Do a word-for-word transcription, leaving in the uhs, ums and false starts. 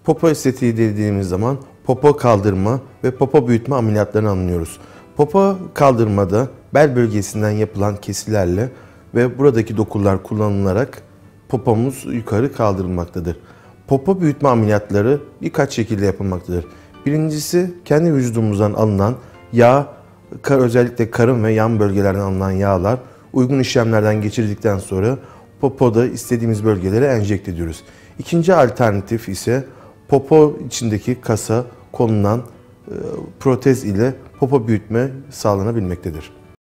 Popo estetiği dediğimiz zaman popo kaldırma ve popo büyütme ameliyatlarını anlıyoruz. Popo kaldırmada bel bölgesinden yapılan kesilerle ve buradaki dokular kullanılarak popomuz yukarı kaldırılmaktadır. Popo büyütme ameliyatları birkaç şekilde yapılmaktadır. Birincisi kendi vücudumuzdan alınan yağ, özellikle karın ve yan bölgelerden alınan yağlar uygun işlemlerden geçirdikten sonra popoda istediğimiz bölgelere enjekte ediyoruz. İkinci alternatif ise popo içindeki kasa konulan protez ile popo büyütme sağlanabilmektedir.